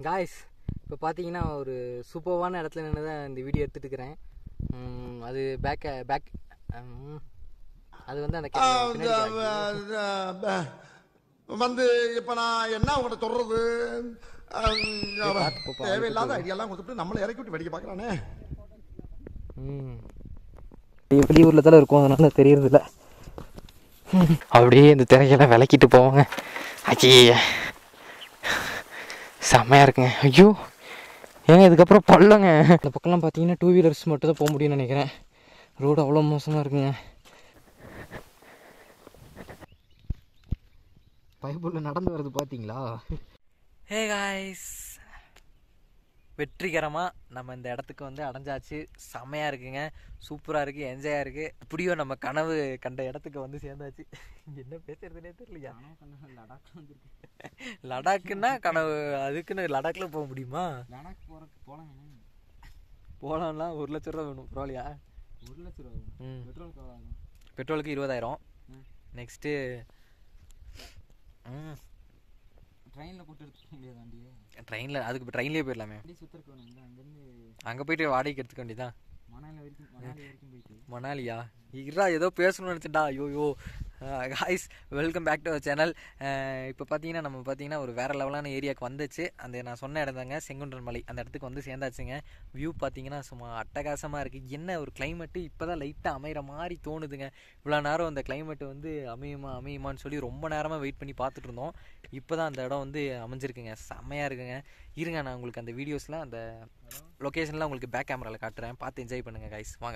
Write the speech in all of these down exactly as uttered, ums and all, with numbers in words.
Guys இப்போ பார்த்தீங்கன்னா ஒரு சூப்பர்வான இடத்துல நின்று தான் இந்த வீடியோ எடுத்துகிட்டு இருக்கிறேன். அது பேக்க பேக் அது வந்து அந்த வந்து இப்போ நான் என்ன உங்கள்கிட்ட சொல்கிறது, தேவையில்லாத ஐடியாலாம் கொடுத்துட்டு நம்மளை இறக்கி விட்டு வெடிக்க பார்க்குறானே. ம் வெளியூரில் தான் இருக்கும், அதனால தெரியறதில்ல. அப்படியே இந்த திரையெல்லாம் விளக்கிட்டு போவாங்க. அச்சி செம்மையாக இருக்குங்க. ஐயோ ஏங்க இதுக்கப்புறம் பள்ளங்க. இந்த பக்கம்லாம் பார்த்தீங்கன்னா டூ வீலர்ஸ் மட்டும் தான் போக முடியும்னு நினைக்கிறேன். ரோடு அவ்வளோ மோசமாக இருக்குங்க. பைப்புள்ள நடந்து வருது பார்த்தீங்களா? ஹே காய்ஸ், வெற்றிகரமாக நம்ம இந்த இடத்துக்கு வந்து அடைஞ்சாச்சு. செம்மையாக இருக்குங்க, சூப்பராக இருக்குது, என்ஜாயாக இருக்குது. இப்படியோ நம்ம கனவு கண்ட இடத்துக்கு வந்து சேர்ந்தாச்சு. என்ன பேசுறதுனே தெரியலையா? லடாக் வந்துருக்கு. லடாக்குன்னா கனவு, அதுக்குன்னு லடாக்கில் போக முடியுமா? லடாக் போகிறதுக்கு போகலாம் போகலாம்னா ஒரு லட்ச ரூபா வேணும். பரவாயில்லையா? ஒரு லட்ச ரூபா ம் பெட்ரோலுக்கு எவ்வளோ ஆகும்? பெட்ரோலுக்கு இருபதாயிரம். நெக்ஸ்ட்டு ம் ட்ரெயினில் போட்டு எடுத்துக்க முடியாது வண்டியை. ட்ரெயினில் அதுக்கு இப்போ ட்ரெயின்லேயே போயிடலாமே. சுத்தருக்கு வேணும், அங்கேருந்து அங்கே போயிட்டு வாடகைக்கு எடுத்துக்க வேண்டியதான். மணாலி வரைக்கும் மணாலி வரைக்கும் போயிட்டு. மணாலியா? இரா ஏதோ பேசணும்னு நினச்சிட்டா. ஐயோயோ guys, welcome back to our channel. இப்போ பார்த்தீங்கன்னா நம்ம பார்த்தீங்கன்னா ஒரு வேறு லெவலான ஏரியாவுக்கு வந்துச்சு. அந்த நான் சொன்ன இடம் தாங்க செங்குன்றன் மலை. அந்த இடத்துக்கு வந்து சேர்ந்தாச்சுங்க. வியூ பார்த்தீங்கன்னா சும்மா அட்டகாசமாக இருக்குது. என்ன ஒரு கிளைமேட்டு இப்போ தான் லைட்டாக அமைகிற மாதிரி தோணுதுங்க. இவ்வளோ நேரம் அந்த கிளைமேட்டு வந்து அமையுமா அமையுமான்னு சொல்லி ரொம்ப நேரமாக வெயிட் பண்ணி பார்த்துட்டு இருந்தோம். இப்போ தான் அந்த இடம் வந்து அமைஞ்சிருக்குங்க. செம்மையாக இருக்குங்க. இருங்க நான் உங்களுக்கு அந்த வீடியோஸில் அந்த லொக்கேஷன்லாம் உங்களுக்கு பேக் கேமராவில் காட்டுறேன். பார்த்து என்ஜாய் பண்ணுங்கள் காய்ஸ். வாங்க.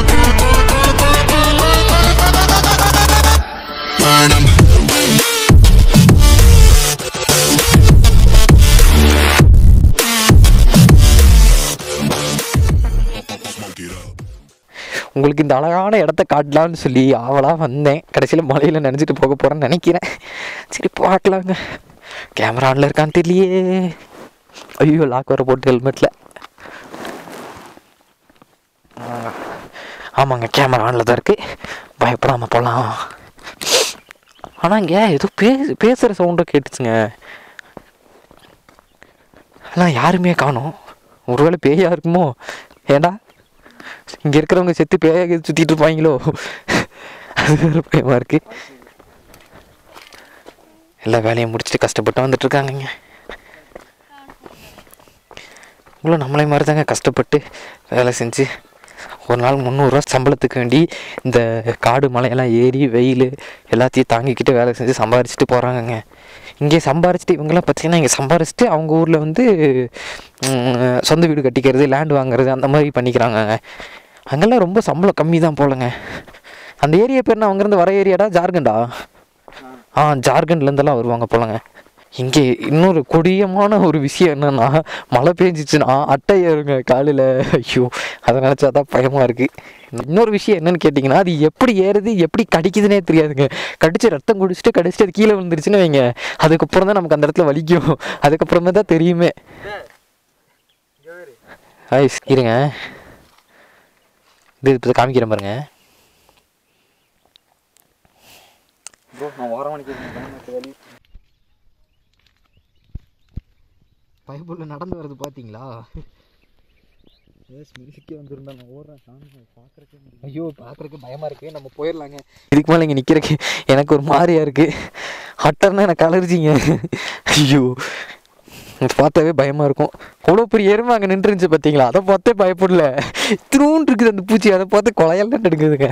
உங்களுக்கு இந்த அழகான இடத்த காட்டலான்னு சொல்லி ஆவலாக வந்தேன். கடைசியில் மலையில் நினச்சிட்டு போக போகிறேன்னு நினைக்கிறேன். சரி பார்க்கலாங்க. கேமரா ஆனில் இருக்கான்னு தெரியலையே. ஐயோ லாக் வர போட்டு ஹெல்மெட்டில். ஆமாங்க கேமரா ஆனில் தான் இருக்குது. பயப்படாமல் போகலாம். ஆனால் இங்கே ஏதோ பே பேசுகிற சவுண்டும் கேட்டுச்சுங்க. ஆனால் யாருமே காணோம். ஒருவேளை பேயா இருக்குமோ? ஏண்டா இங்கே இருக்கிறவங்க செத்து பேயாக சுற்றிட்டு இருப்பாங்களோ? அது வேறு பயமாக இருக்குது. எல்லா வேலையும் முடிச்சுட்டு கஷ்டப்பட்டு வந்துட்டுருக்காங்கங்க. இவ்வளோ நம்மளே மாதிரி தாங்க கஷ்டப்பட்டு வேலை செஞ்சு ஒரு நாள் முந்நூறுரூவா சம்பளத்துக்கு வேண்டி இந்த காடு மலையெல்லாம் ஏறி வெயில் எல்லாத்தையும் தாங்கிக்கிட்டு வேலை செஞ்சு சம்பாரிச்சிட்டு போகிறாங்கங்க. இங்கே சம்பாரிச்சிட்டு இவங்கெல்லாம் பார்த்திங்கன்னா இங்கே சம்பாரிச்சிட்டு அவங்க ஊரில் வந்து சொந்த வீடு கட்டிக்கிறது, லேண்ட் வாங்குறது அந்த மாதிரி பண்ணிக்கிறாங்கங்க. அங்கெல்லாம் ரொம்ப சம்பளம் கம்மி தான் போலங்க. அந்த ஏரியா பேர் நான் அங்கேருந்து வர ஏரியாடா ஜார்க்கண்டா? ஆ ஜார்க்கண்ட்லேருந்தெல்லாம் வருவாங்க போலங்க. இங்கே இன்னொரு கொடியமான ஒரு விஷயம் என்னென்னா, மழை பெஞ்சிச்சுன்னா அட்டை ஏறுங்க காலில். ஐயோ அதை நினச்சா தான் பயமாக இருக்குது. இன்னொரு விஷயம் என்னென்னு கேட்டிங்கன்னா, அது எப்படி ஏறுது எப்படி கடிக்குதுன்னே தெரியாதுங்க. கடிச்சு ரத்தம் குடிச்சிட்டு கடிச்சிட்டு அது கீழே விழுந்துருச்சுன்னு வைங்க, அதுக்கப்புறம் தான் நமக்கு அந்த இடத்துல வலிக்கும். அதுக்கப்புறமே தான் தெரியுமே. ஐஸ் இருங்க, இது இப்போ காமிக்கிறேன் பாருங்க. பைப்புள்ள நடந்து வருது பார்த்தீங்களா? ஐயோ பார்க்குறக்கு பயமாக இருக்குது. நம்ம போயிடலாங்க. இதுக்கு மேலே இங்கே நிற்கிறக்கு எனக்கு ஒரு மாதிரியா இருக்குது. ஹட்டர்னா எனக்கு அலர்ஜிங்க. ஐயோ பார்த்தாவே பயமாக இருக்கும். அவ்வளோ பெரிய எருமை அங்கே நின்றுருந்துச்சு பார்த்தீங்களா? அதை பார்த்தே பயப்படல. திரும்ப இருக்குது அந்த பூச்சி, அதை பார்த்து கொலையெல்லாம் எடுக்குதுங்க.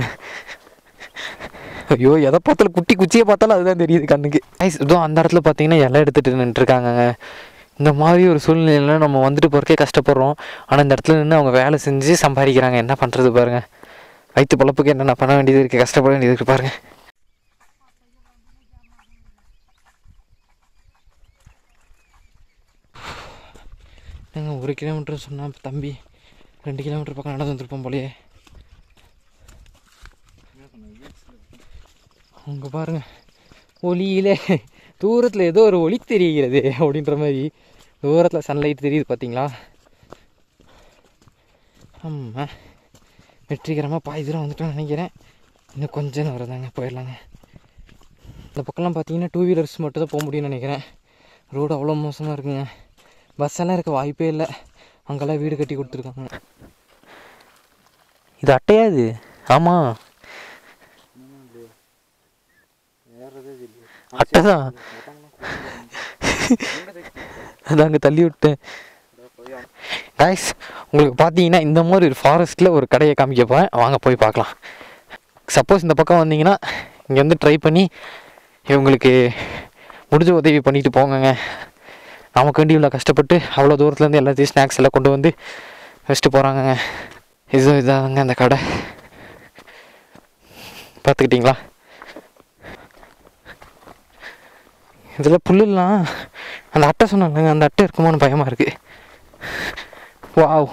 ஐயோ எதை பார்த்தாலும் குட்டி குச்சியை பார்த்தாலும் அதுதான் தெரியுது கண்ணுக்கு. ஐஸ் இதோ அந்த இடத்துல பார்த்தீங்கன்னா எல்லாம் எடுத்துகிட்டு நின்றுருக்காங்கங்க. இந்த மாதிரி ஒரு சூழ்நிலையில் நம்ம வந்துட்டு போகிறக்கே கஷ்டப்படுறோம். ஆனால் இந்த இடத்துல நின்று அவங்க வேலை செஞ்சு சம்பாதிக்கிறாங்க. என்ன பண்ணுறது பாருங்கள். வயிற்று பொழப்புக்கு என்னென்ன பண்ண வேண்டியது இருக்குது, கஷ்டப்பட வேண்டியது இருக்குது பாருங்கள். நாங்கள் ஒரு கிலோமீட்டர் சொன்னால் தம்பி ரெண்டு கிலோமீட்டர் பக்கம் நடந்து வந்துருப்போம் போலையே. அங்கே பாருங்க ஒளியிலே தூரத்தில் ஏதோ ஒரு ஒளி தெரிகிறது அப்படின்ற மாதிரி தூரத்தில் சன்லைட் தெரியுது பார்த்தீங்களா? ஆமாம் வெற்றிகரமாக பாதி தூரம் வந்துட்டோம்னு நினைக்கிறேன். இன்னும் கொஞ்சம் வரதாங்க போயிடலாங்க. இந்த பக்கம்லாம் பார்த்தீங்கன்னா டூ வீலர்ஸ் மட்டும் தான் போக முடியும்னு நினைக்கிறேன். ரோடு அவ்வளோ மோசமாக இருக்குங்க. பஸ்ஸெல்லாம் இருக்க வாய்ப்பே இல்லை. அங்கெல்லாம் வீடு கட்டி கொடுத்துருக்காங்க. இது அட்டையா இது? ஆமாம், அட்டை தான். அது அங்கே தள்ளி விட்டேன். கைஸ், உங்களுக்கு பார்த்தீங்கன்னா இந்த மாதிரி ஒரு ஃபாரஸ்ட்டில் ஒரு கடையை காமிக்க போகிறேன். வாங்க போய் பார்க்கலாம். சப்போஸ் இந்த பக்கம் வந்தீங்கன்னா இங்கே வந்து ட்ரை பண்ணி இவங்களுக்கு முடிஞ்ச உதவி பண்ணிட்டு போங்கங்க. நமக்கு வேண்டி இவ்வளோ கஷ்டப்பட்டு அவ்வளோ தூரத்துலேருந்து எல்லாத்தையும் ஸ்நாக்ஸ் எல்லாம் கொண்டு வந்து வச்சுட்டு போகிறாங்கங்க. இது இதாங்க அந்த கடை. பார்த்துக்கிட்டிங்களா? இதில் புல்லுலாம் அந்த அட்டை சொன்னாங்க, அந்த அட்டை இருக்குமோன்னு பயமாக இருக்குது. வாவ்,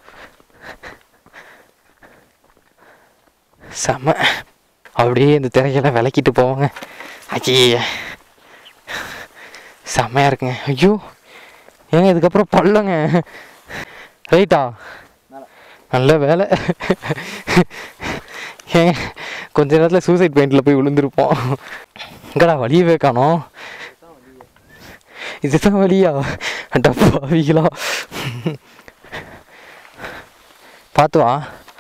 செம்ம. அப்படியே இந்த திரையெல்லாம் விளக்கிட்டு போவாங்க. ஐயே, செம்மையாக இருக்குங்க. ஐயோ ஏங்க, இதுக்கப்புறம் பள்ளங்க. ரைட்டா, நல்ல வேலை. ஏங்க கொஞ்ச நேரத்தில் சூசைட் பாயிண்டில் போய் விழுந்திருப்போம். எங்கடா வழியவே காணோம். இதுதான் வழியா? டப்பாவிகளா, பார்த்து வா.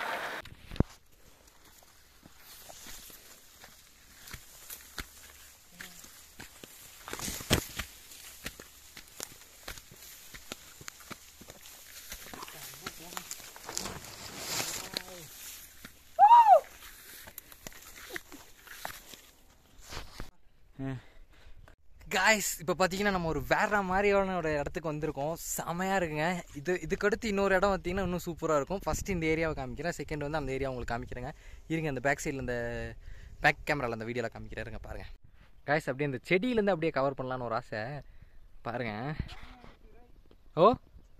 காய்ஸ், இப்போ பார்த்தீங்கன்னா நம்ம ஒரு வேற மாதிரியான ஒரு இடத்துக்கு வந்திருக்கோம். செமையாக இருக்குங்க. இது இதுக்கடுத்து இன்னொரு இடம் பார்த்தீங்கன்னா இன்னும் சூப்பராக இருக்கும். ஃபஸ்ட்டு இந்த ஏரியாவை காமிக்கிறேன், செகண்ட் வந்து அந்த ஏரியா உங்களுக்கு காமிக்கிறேங்க. இருங்க, அந்த பேக் சைடில் இந்த பேக் கேமராவில் அந்த வீடியோவில் காமிக்கிறேருங்க. பாருங்கள் காய்ஸ், அப்படியே இந்த செடியிலேருந்து அப்படியே கவர் பண்ணலான்னு ஒரு ஆசை. பாருங்கள். ஓ,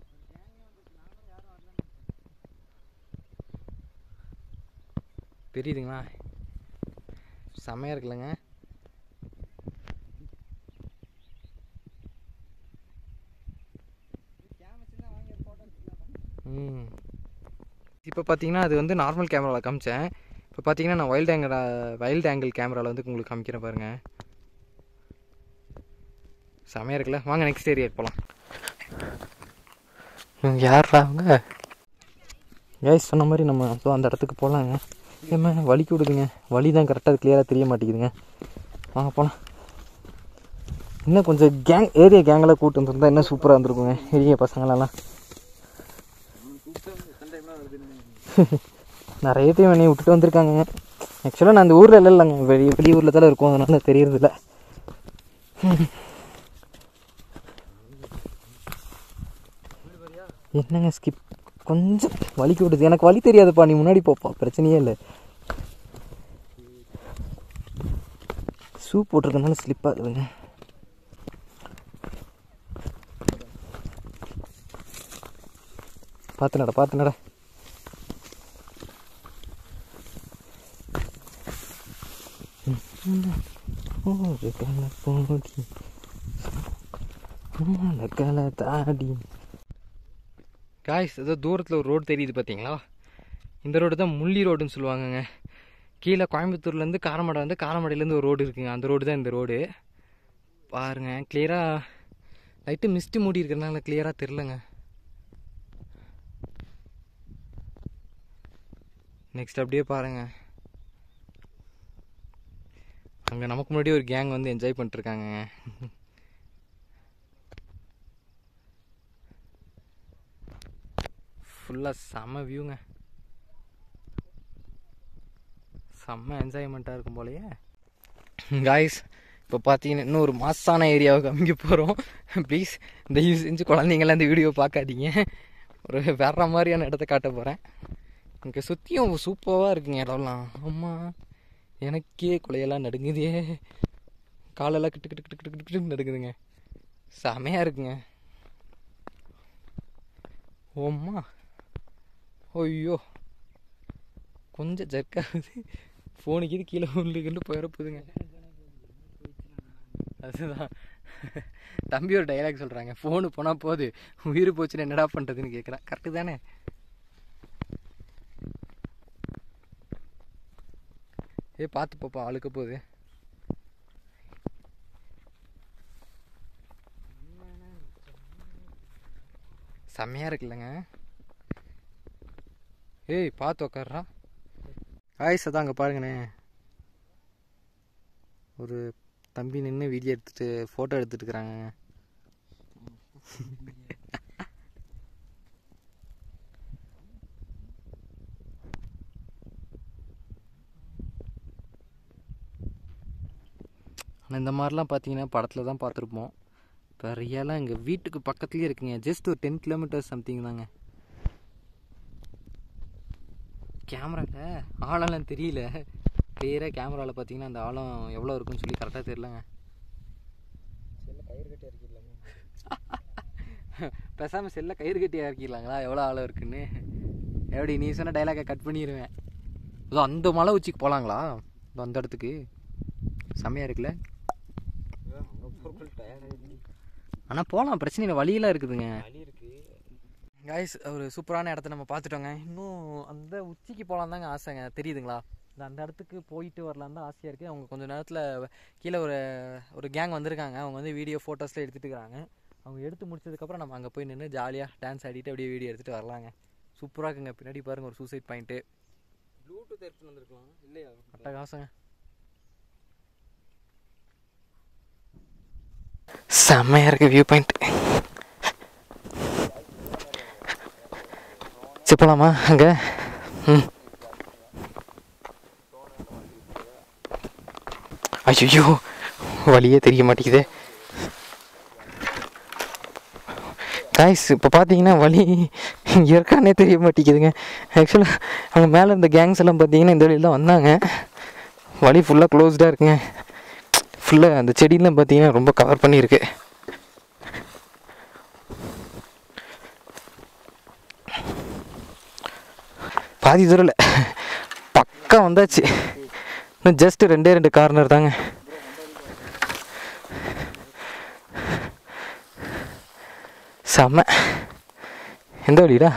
தெரியுதுங்களா? செமையாக இருக்குல்லங்க. ம் இப்போ பார்த்தீங்கன்னா அது வந்து நார்மல் கேமராவில் காமிச்சேன். இப்போ பார்த்தீங்கன்னா நான் வைல்டு ஆங்கிள் வைல்டு ஆங்கிள் கேமராவில் வந்து உங்களுக்கு காமிக்கிறேன். பாருங்கள், செமையாக இருக்குல்ல. வாங்க நெக்ஸ்ட் ஏரியா போகலாம். இவங்க யாரா அவங்க? கேஸ் சொன்ன மாதிரி நம்ம ஸோ அந்த இடத்துக்கு போகலாங்க. ஏமா வலிக்கு விடுதுங்க, வழி தான் கரெக்டாக கிளியராக தெரிய மாட்டேங்குதுங்க. வாங்க போகலாம். இன்னும் கொஞ்சம் கேங் ஏரியா கேங்கெல்லாம் கூட்டு வந்துருந்தா இன்னும் சூப்பராக இருந்திருக்குங்க. ஏரியா பசங்களெல்லாம் நிறைய டைம் என்னை விட்டுட்டு வந்திருக்காங்க. ஆக்சுவலாக நான் அந்த ஊரில் இல்லை இல்லைங்க, வெளி வெளியூரில் தான் இருக்கும், அதனால தெரியறதில்ல. என்னங்க ஸ்கிப் கொஞ்சம் வலிக்கு விடுது. எனக்கு வலி தெரியாதுப்பா, நீ முன்னாடி போப்பா, பிரச்சனையே இல்லை. ஷூ போட்டிருக்கனால ஸ்லிப் ஆகுதுங்க. பார்த்து நட, பார்த்து நட. காய்ஸ், ஏதோ தூரத்தில் ஒரு ரோடு தெரியுது பார்த்தீங்களா? இந்த ரோடு தான் முள்ளி ரோடுன்னு சொல்லுவாங்கங்க. கீழே கோயம்புத்தூர்லேருந்து காரமடை வந்து காரமடையிலேருந்து ஒரு ரோடு இருக்குங்க, அந்த ரோடு தான் இந்த ரோடு. பாருங்கள், கிளியராக லைட்டு மிஸ்ட்டு மூடி இருக்கிறதுனால கிளியராக தெரிலங்க. நெக்ஸ்ட் அப்படியே பாருங்கள், அங்கே நமக்கு முன்னாடி ஒரு கேங் வந்து என்ஜாய் பண்ணிட்டுருக்காங்க. ஃபுல்லாக செம்ம வியூங்க, செம்ம என்ஜாய்மெண்ட்டாக இருக்கும் போலையே. காய்ஸ், இப்போ பார்த்தீங்கன்னா இன்னும் ஒரு மாசான ஏரியாவுக்கு காமிக்க போகிறோம். ப்ளீஸ் தயவு செஞ்சு குழந்தைங்களாம் இந்த வீடியோ பார்க்காதீங்க. ஒரு வேற மாதிரியான இடத்த காட்ட போகிறேன். இங்கே சுற்றியும் சூப்பராக இருக்குங்க இடம்லாம். ஆமாம், எனக்கே குலையெல்லாம் நடுங்குதே, காலெல்லாம் கிட்டு கிட்டு கிட்டு கிட்டு கிட்டு கிட்டு நடுங்குதுங்க. செமையாக இருக்குங்க. ஓம்மா, ஐயோ கொஞ்சம் ஜர்க்காகுது. ஃபோனுக்கு இது கீழே உள்ளுக்குன்னு போயிடப்போகுதுங்க. அதுதான் தம்பி ஒரு டைலாக் சொல்கிறாங்க, ஃபோனு போனால் போகுது, உயிர் போச்சுன்னு என்னடா பண்ணுறதுன்னு கேட்குறேன். கரெக்டு தானே? ஏ பார்த்து போப்பா, அழுக்க போகுது. செம்மையாக இருக்குல்லங்க. ஏய் பார்த்து உக்காடுறா. ஆயிஸ் தான் அங்கே பாருங்கண்ணே, ஒரு தம்பி நின்று வீடியோ எடுத்துகிட்டு ஃபோட்டோ எடுத்துகிட்டு இருக்கிறாங்க. ஆனால் இந்த மாதிரிலாம் பார்த்தீங்கன்னா படத்தில் தான் பார்த்துருப்போம். இப்போ ரியலாக எங்கள் வீட்டுக்கு பக்கத்துலேயே இருக்குங்க. ஜஸ்ட் ஒரு டென் கிலோமீட்டர்ஸ் சம்திங் தாங்க. கேமராவில் ஆழம்லாம் தெரியல, கிளியராக கேமராவில் பார்த்தீங்கன்னா அந்த ஆழம் எவ்வளோ இருக்குன்னு சொல்லி கரெக்டாக தெரியலங்க. செல்ல கயிறு கட்டி இறக்கிடலாமா? பேசாமல் செல்ல கயிறு கட்டி இறக்கிடலாங்களா எவ்வளோ ஆழம் இருக்குன்னு? எப்படி நீ சொன்ன டைலாகை கட் பண்ணிடுவேன். அதோ அந்த மலை உச்சிக்கு போகலாங்களா? இதோ அந்த இடத்துக்கு செம்மையாக இருக்குல்ல. ஆனால் போகலாம், பிரச்சனை இல்லை, வழியெல்லாம் இருக்குதுங்க. காய்ஸ் ஒரு சூப்பரான இடத்த நம்ம பார்த்துட்டோங்க. இன்னும் அந்த உச்சிக்கு போகலாம் தாங்க ஆசைங்க. தெரியுதுங்களா? அந்த இடத்துக்கு போயிட்டு வரலான் தான் ஆசையாக இருக்குது. அவங்க கொஞ்சம் நேரத்தில் கீழே ஒரு ஒரு கேங் வந்திருக்காங்க. அவங்க வந்து வீடியோ ஃபோட்டோஸ்லாம் எடுத்துகிட்டு இருக்கிறாங்க. அவங்க எடுத்து முடிச்சதுக்கப்புறம் நம்ம அங்கே போய் நின்று ஜாலியாக டான்ஸ் ஆடிட்டு அப்படியே வீடியோ எடுத்துகிட்டு வரலாங்க. சூப்பராக இருக்குங்க. பின்னாடி பாருங்கள் ஒரு சூசைட் பாயிண்ட்டு. ப்ளூடூத் எடுத்துன்னு வந்திருக்கலாம் இல்லையா? அட்டகாசங்க. செம்மையாக இருக்குது வியூ பாயிண்ட். சரி போகலாமா அங்கே? ம் ஐயோ வழியே தெரிய மாட்டேங்குது காய்ஸ். இப்போ பார்த்தீங்கன்னா வழி இருக்கானே தெரிய மாட்டேங்குதுங்க. ஆக்சுவலாக அவங்க மேலே இருந்த கேங்ஸ் எல்லாம் பார்த்தீங்கன்னா இந்த வழியில் தான் வந்தாங்க. வழி ஃபுல்லாக க்ளோஸ்டாக இருக்குங்க. ஃபுல்லாக அந்த செடியெலாம் பார்த்தீங்கன்னா ரொம்ப கவர் பண்ணியிருக்கு. பாதி தூரம் பக்கா வந்தாச்சு. இன்னும் ஜஸ்ட் ரெண்டே ரெண்டு கார்னர் தாங்க. செம்ம. எந்த வழிடா?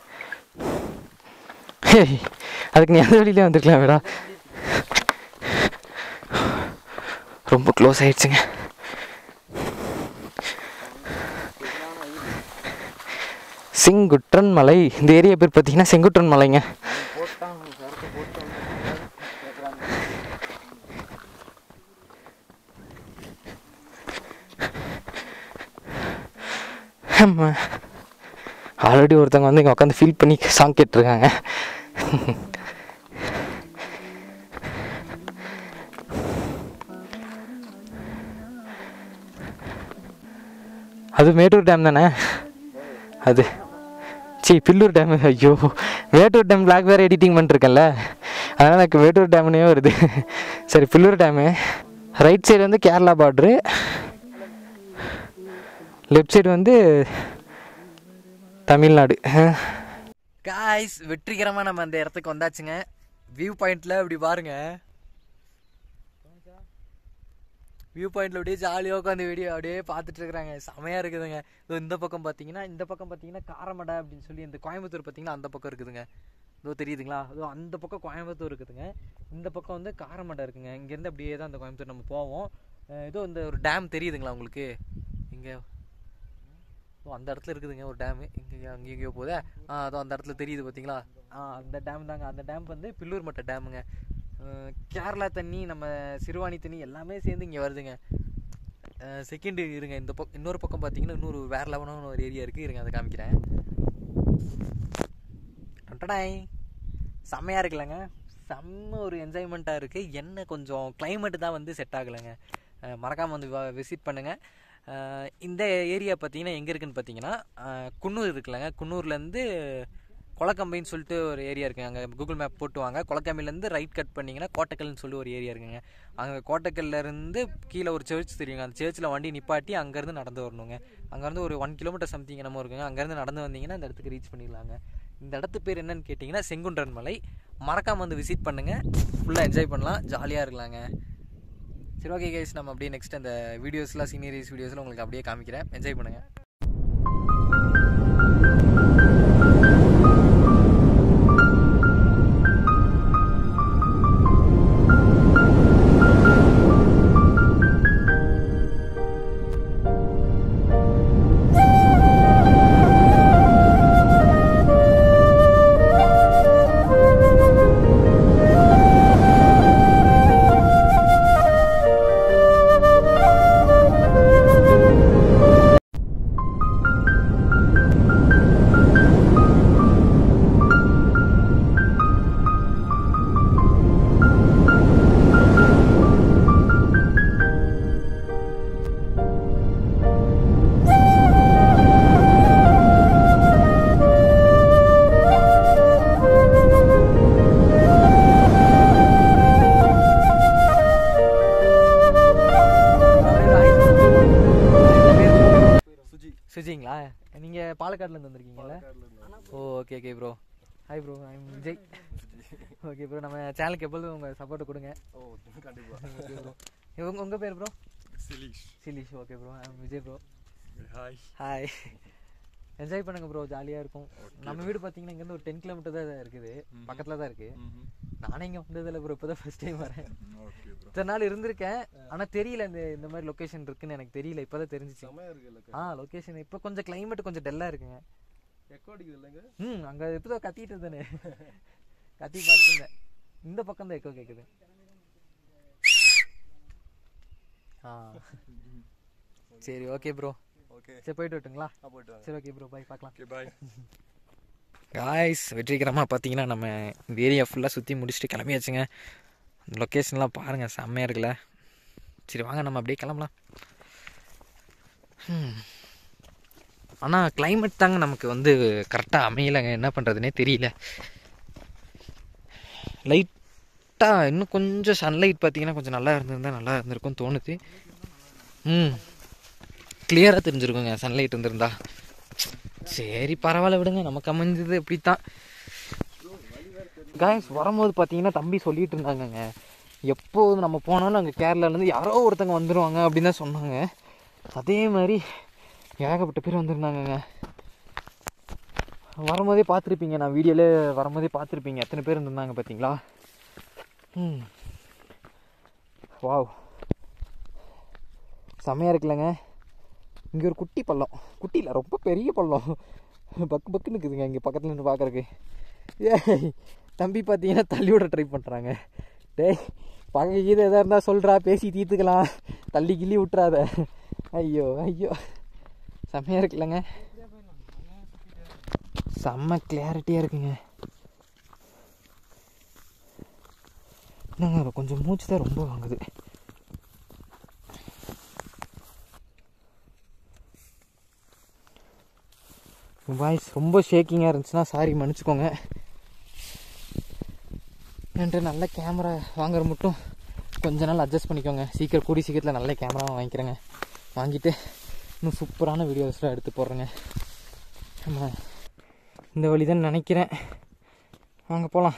ஏய் அதுக்கு நீ எந்த வழியிலே வந்துருக்கலாம் வேடா. ரொம்ப க்ளோஸ் ஆயிடுச்சுங்க. செங்குட்டன் மலை. இந்த ஏரியா பேர் பார்த்தீங்கன்னா செங்குட்டன் மலைங்க. ஆல்ரெடி ஒருத்தவங்க வந்து இங்கே உட்காந்து ஃபீல் பண்ணி சாங் கேட்டுருக்காங்க. அது மேட்டூர் டேம் தானே? அது சி பில்லூர் டேமு. ஐயோ மேட்டூர் டேம் பிளாக் வேறு எடிட்டிங் பண்ணிருக்கேன்ல, அதனால் எனக்கு மேட்டூர் டேம்னே வருது. சரி பில்லூர் டேமு. ரைட் சைடு வந்து கேரளா பார்ட்ரு, லெஃப்ட் சைடு வந்து தமிழ்நாடு. காய்ஸ் வெற்றிகரமாக நம்ம அந்த இடத்துக்கு வந்தாச்சுங்க. வியூ பாயிண்டில் இப்படி பாருங்க. வியூ பாயிண்டில் அப்படியே ஜாலியாக உட்காந்து வீடியோ அப்படியே பார்த்துட்டு இருக்கிறாங்க. செமையாக இருக்குதுங்க. இதோ இந்த பக்கம் பார்த்தீங்கன்னா இந்த பக்கம் பார்த்தீங்கன்னா காரமடை அப்படின்னு சொல்லி இந்த கோயம்புத்தூர் பார்த்தீங்கன்னா அந்த பக்கம் இருக்குதுங்க. இதோ தெரியுதுங்களா? அதோ அந்த பக்கம் கோயம்புத்தூர் இருக்குதுங்க. இந்த பக்கம் வந்து காரமடை இருக்குங்க. இங்கேருந்து அப்படியே தான் அந்த கோயம்புத்தூர் நம்ம போவோம். ஏதோ இந்த ஒரு டேம் தெரியுதுங்களா உங்களுக்கு? இங்கே ஓ அந்த இடத்துல இருக்குதுங்க ஒரு டேமு. இங்கே அங்கே எங்கேயோ போதே. ஆ அதோ அந்த இடத்துல தெரியுது பார்த்தீங்களா? ஆ அந்த டேம் தாங்க. அந்த டேம் வந்து பில்லூர் மட்டை டேமுங்க. கேரளா தண்ணி நம்ம சிறுவாணி தண்ணி எல்லாமே சேர்ந்து இங்கே வருதுங்க. செகண்டு இருங்க, இந்த பக்கம் இன்னொரு பக்கம் பார்த்தீங்கன்னா இன்னொரு வேறு லெவனான ஒரு ஏரியா இருக்குது. இருங்க அதை காமிக்கிறேன். டடாய் செம்மையாக இருக்குல்லங்க. செம்ம ஒரு என்ஜாய்மெண்ட்டாக இருக்குது. என்ன கொஞ்சம் கிளைமேட்டு தான் வந்து செட் ஆகலைங்க. மறக்காமல் வந்து விசிட் பண்ணுங்கள். இந்த ஏரியா பார்த்தீங்கன்னா எங்கே இருக்குதுன்னு பார்த்தீங்கன்னா குன்னூர் இருக்குல்லங்க. குன்னூர்லேருந்து கொளக்கம்பைன்னு சொல்லிட்டு ஒரு ஏரியா இருக்குங்க. அங்கே கூகுள் மேப் போட்டு வாங்க. கொளக்கம்பையிலேருந்து ரைட் கட் பண்ணிங்கன்னா கோட்டைக்கல்னு சொல்லி ஒரு ஏரியா இருக்குங்க. அங்கே கோட்டைக்கல்லேருந்து கீழே ஒரு சர்ச் தெரியுங்க. அந்த சர்ச்சில் வண்டி நிப்பாட்டி அங்கேருந்து நடந்து வரணுங்க. அங்கேருந்து ஒரு ஒன் கிலோமீட்டர் சம்திங் என்னமோ இருக்குங்க. அங்கேருந்து நடந்து வந்தீங்கன்னா அந்த இடத்துக்கு ரீச் பண்ணிடலாங்க. இந்த இடத்து பேர் என்னன்னு கேட்டிங்கன்னா செங்குன்றன் மலை. மறக்காமல் வந்து விசிட் பண்ணுங்கள். ஃபுல்லாக என்ஜாய் பண்ணலாம், ஜாலியாக இருக்கலாங்க. சரி ஓகே கைஸ், நம்ம அப்படியே நெக்ஸ்ட் அந்த வீடியோஸ்லாம் சீனரிஸ் வீடியோஸ்லாம் உங்களுக்கு அப்படியே காமிக்கிறேன். என்ஜாய் பண்ணுங்கள். சுஜிங்களா? நீங்கள் பாலக்காடுலேருந்து வந்திருக்கீங்களா? ஓ okay okay bro. Hi bro, I'm Vijay. Okay bro, நம்ம சேனலுக்கு எப்போதும் உங்கள் சப்போர்ட்டை கொடுங்க. ஓ கண்டிப்பா. Okay bro. உங்கள் உங்கள் பேர் ப்ரோ? சிலீஷ். சிலீஷ். Okay bro, I'm Vijay bro. Hi. Hi. Enjoy பண்ணுங்கள் ப்ரோ, ஜாலியாக இருக்கும். நம்ம வீடு பார்த்தீங்கன்னா இங்கேருந்து ஒரு டென் கிலோமீட்டர் தான் இருக்குது, பக்கத்தில் தான் இருக்குது. நானே இங்கே வந்ததில்லை ப்ரோ, இப்போ தான் ஃபஸ்ட் டைம் வரேன். இத்தனை நாள் இருந்திருக்கேன், ஆனால் தெரியல இந்த இந்த மாதிரி லொக்கேஷன் இருக்குன்னு எனக்கு தெரியல, இப்போ தான் தெரிஞ்சிச்சு. ஆ லொக்கேஷன் இப்போ கொஞ்சம் கிளைமேட் கொஞ்சம் டல்லாக இருக்குங்க. ம் அங்கே இப்போ தான் கத்திட்டு தானே கத்தி பார்த்துட்டு இருந்தேன். இந்த பக்கம் தான் எக்கோ கேட்குது. ஆ சரி ஓகே ப்ரோ. ஓகே சரி போயிட்டு வரட்டுங்களா? போயிட்டு வாங்க. சரி ஓகே ப்ரோ, பாய், பார்க்கலாம். Okay bye. காய்ஸ், வெற்றிகரமாக பார்த்தீங்கன்னா நம்ம இந்த ஏரியா ஃபுல்லாக சுற்றி முடிச்சுட்டு கிளம்பியாச்சுங்க. அந்த லொக்கேஷன்லாம் பாருங்கள், செம்மையாக இருக்குல்ல. சரி வாங்க நம்ம அப்படியே கிளம்பலாம். ஆனால் கிளைமேட் தாங்க நமக்கு வந்து கரெக்டாக அமையலைங்க, என்ன பண்ணுறதுனே தெரியல. லைட்டாக இன்னும் கொஞ்சம் சன்லைட் பார்த்தீங்கன்னா கொஞ்சம் நல்லா இருந்திருந்தால் நல்லா இருந்திருக்கும்னு தோணுது. ம் கிளியராக தெரிஞ்சிருக்குங்க சன்லைட் இருந்திருந்தா. சரி பரவாயில்ல விடுங்க, நமக்கு அமைஞ்சது இப்படித்தான். காய்ஸ், வரும்போது பார்த்தீங்கன்னா தம்பி சொல்லிட்டு இருந்தாங்கங்க, எப்போது நம்ம போனாலும் அங்கே கேரளாலேருந்து யாரோ ஒருத்தங்க வந்துடுவாங்க அப்படின்னு தான் சொன்னாங்க. அதே மாதிரி ஏகப்பட்ட பேர் வந்துருந்தாங்கங்க. வரும்போதே பார்த்துருப்பீங்க, நான் வீடியோவில் வரும்போதே பார்த்துருப்பீங்க எத்தனை பேர் இருந்திருந்தாங்க பார்த்தீங்களா? ம் வாவ், செம்மையாக இருக்குல்லங்க. இங்கே ஒரு குட்டி பள்ளம், குட்டி இல்லை ரொம்ப பெரிய பள்ளம், பக்கு பக்குன்னு இருக்குதுங்க இங்கே பக்கத்தில் நின்று பார்க்குறக்கு. ஏய் தம்பி பார்த்தீங்கன்னா தள்ளி விட ட்ரை பண்ணுறாங்க. டேய் பக்க கீதை எதாக இருந்தால் சொல்கிறா, பேசி தீர்த்துக்கலாம், தள்ளி கிள்ளி விட்டுறாத. ஐயோ ஐயோ, செம்மையாக இருக்குல்லங்க, செம்ம கிளாரிட்டியாக இருக்குங்க. என்னங்க கொஞ்சம் மூச்சு தான் ரொம்ப வாங்குது. வாய்ஸ் ரொம்ப ஷேக்கிங்காக இருந்துச்சுன்னா சாரி மன்னிச்சுக்கோங்க. என்கிட்ட நல்ல கேமரா வாங்குற மட்டும் கொஞ்ச நாள் அட்ஜஸ்ட் பண்ணிக்கோங்க. சீக்கிரம் கூடி சீக்கிரத்தில் நல்ல கேமராவும் வாங்கிக்கிறேங்க. வாங்கிட்டு இன்னும் சூப்பரான வீடியோஸ்லாம் எடுத்து போடுறேங்க. நம்ம இந்த வழி தான் நினைக்கிறேன். வாங்க போகலாம்.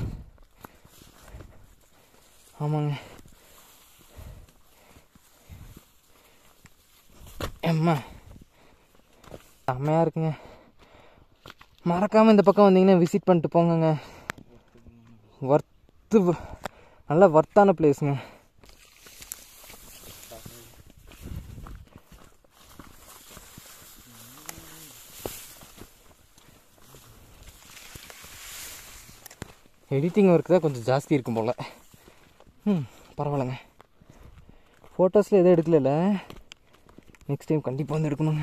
ஆமாங்க அம்மா, செம்மையாக இருக்குங்க. மறக்காமல் இந்த பக்கம் வந்தீங்கன்னா விசிட் பண்ணிட்டு போங்கங்க. ஒர்த்து, நல்ல ஒர்த்தான பிளேஸுங்க. எடிட்டிங் ஒர்க் தான் கொஞ்சம் ஜாஸ்தி இருக்கும் போல். ம் பரவாயில்லைங்க. ஃபோட்டோஸில் எதுவும் எடுக்கல, நெக்ஸ்ட் டைம் கண்டிப்பாக வந்து எடுக்கணுங்க.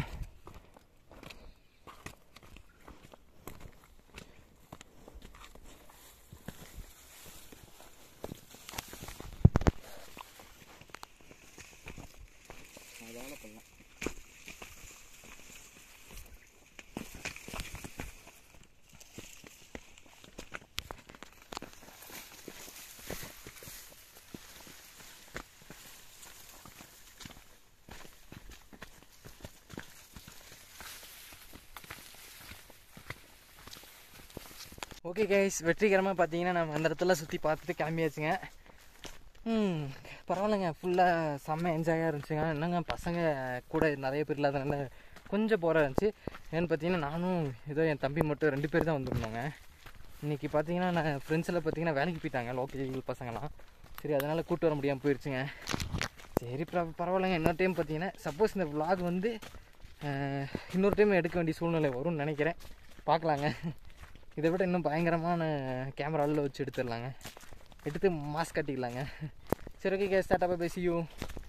ஓகே கைஸ், வெற்றிகரமாக பார்த்தீங்கன்னா நம்ம அந்த இடத்துல சுற்றி பார்த்துட்டு கிளம்பியாச்சுங்க. ம் பரவாயில்லைங்க, ஃபுல்லாக செம்ம என்ஜாயாக இருந்துச்சுங்க. என்னங்க பசங்க கூட நிறைய பேர் இல்லாதனால கொஞ்சம் போராக இருந்துச்சு. ஏன்னு பார்த்தீங்கன்னா நானும் ஏதோ என் தம்பி மட்டும் ரெண்டு பேர் தான் வந்துருந்தோங்க. இன்றைக்கி பார்த்தீங்கன்னா நான் ஃப்ரெண்ட்ஸில் பார்த்தீங்கன்னா வேலைக்கு போயிட்டாங்க, லோக்கல் பசங்களாம். சரி அதனால் கூப்பிட்டு வர முடியாமல் போயிடுச்சுங்க. சரி பரவாயில்லைங்க. இன்னொரு டைம் பார்த்தீங்கன்னா சப்போஸ் இந்த vlog வந்து இன்னொரு டைம் எடுக்க வேண்டிய சூழ்நிலை வரும்னு நினைக்கிறேன். பார்க்கலாங்க. இதை விட இன்னும் பயங்கரமான கேமராவில் வச்சு எடுத்துடலாங்க, எடுத்து மாஸ்க் கட்டிக்கலாங்க. சரி ஓகே கேஸ், டாட்டா பை பை, see you.